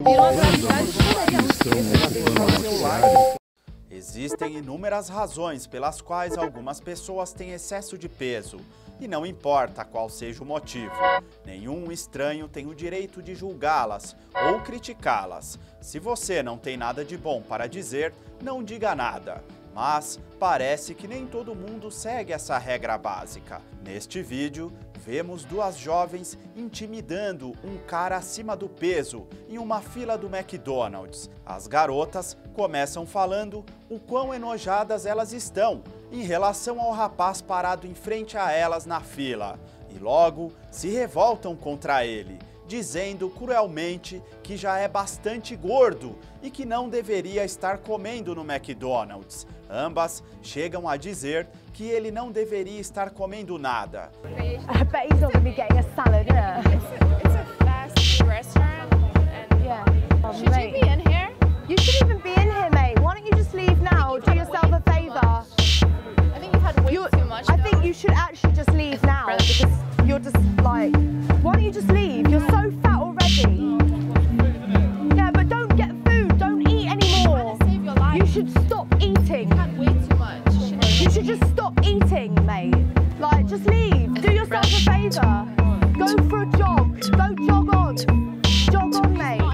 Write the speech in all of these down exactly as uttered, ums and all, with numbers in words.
Existem inúmeras razões pelas quais algumas pessoas têm excesso de peso, e não importa qual seja o motivo. Nenhum estranho tem o direito de julgá-las ou criticá-las. Se você não tem nada de bom para dizer, não diga nada. Mas parece que nem todo mundo segue essa regra básica. Neste vídeo, vemos duas jovens intimidando um cara acima do peso em uma fila do McDonald's. As garotas começam falando o quão enojadas elas estão em relação ao rapaz parado em frente a elas na fila. E logo se revoltam contra ele, dizendo cruelmente que já é bastante gordo e que não deveria estar comendo no McDonald's. Ambas chegam a dizer que ele não deveria estar comendo nada. I bet he's not going to be getting a salad, isn't it? It's, it's a fast food restaurant. And Yeah. Oh, should mate. you be in here? You shouldn't even be in here, mate. Why don't you just leave now? Do yourself a favour. I think you've had way You, too much. I though. think you should actually just leave now because you're just like, why don't you just leave? You're so fat already. Yeah, but don't get food. Don't eat anymore. Trying to save your life. You should stop eating. You've had way too much. You should just stop eating, mate. Like, just leave. Do yourself a favour. Go for a jog. Go jog on. Jog on, mate.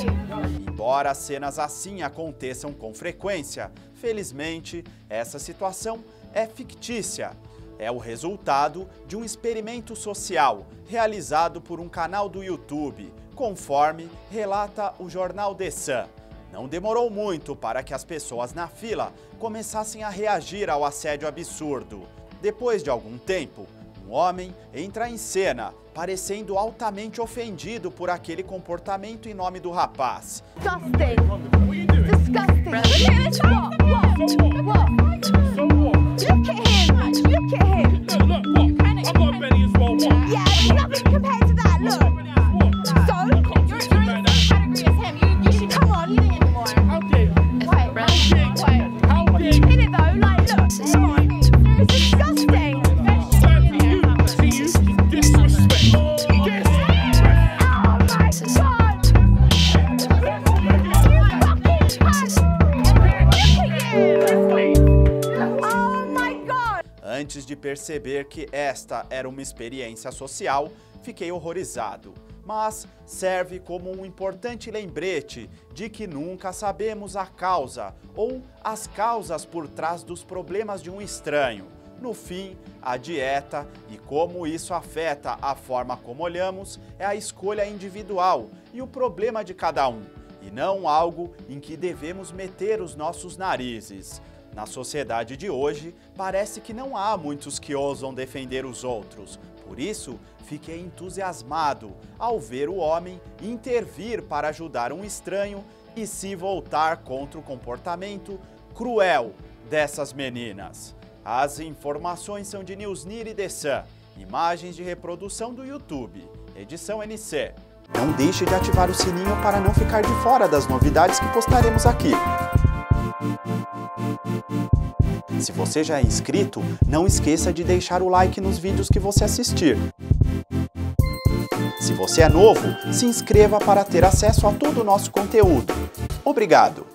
Embora cenas assim aconteçam com frequência, felizmente essa situação é fictícia. É o resultado de um experimento social realizado por um canal do YouTube, conforme relata o jornal The Sun. Não demorou muito para que as pessoas na fila começassem a reagir ao assédio absurdo. Depois de algum tempo, um homem entra em cena, parecendo altamente ofendido por aquele comportamento em nome do rapaz. Disgusting. Disgusting. Look at what? What? So what? Look at him. Look at him. Look, look, what? I got a belly as well, what? Yeah, there's nothing compared to that. Look. So, You're, you're in the same category as him. You, you should come on. eating anymore. How dare you? Wait, Wait. How dare you? in it though, like, look. Come on. It's disgusting. Stand for you, see you, disrespect. Disrespect. Oh my God. You fucking cunt. Look at you. Oh my God. Antes de perceber que esta era uma experiência social, fiquei horrorizado. Mas serve como um importante lembrete de que nunca sabemos a causa ou as causas por trás dos problemas de um estranho. No fim, a dieta e como isso afeta a forma como olhamos é a escolha individual e o problema de cada um, e não algo em que devemos meter os nossos narizes. Na sociedade de hoje, parece que não há muitos que ousam defender os outros. Por isso, fiquei entusiasmado ao ver o homem intervir para ajudar um estranho e se voltar contra o comportamento cruel dessas meninas. As informações são de Newsnir e The Sun. Imagens de reprodução do YouTube. Edição N C. Não deixe de ativar o sininho para não ficar de fora das novidades que postaremos aqui. Se você já é inscrito, não esqueça de deixar o like nos vídeos que você assistir. Se você é novo, se inscreva para ter acesso a todo o nosso conteúdo. Obrigado!